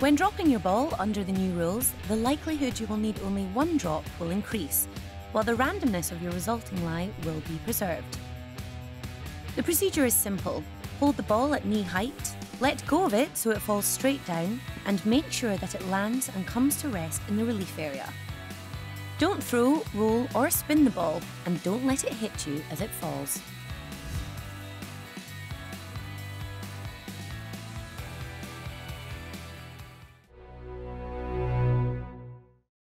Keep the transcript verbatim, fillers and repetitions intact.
When dropping your ball under the new rules, the likelihood you will need only one drop will increase, while the randomness of your resulting lie will be preserved. The procedure is simple. Hold the ball at knee height, let go of it so it falls straight down, and make sure that it lands and comes to rest in the relief area. Don't throw, roll, or spin the ball, and don't let it hit you as it falls.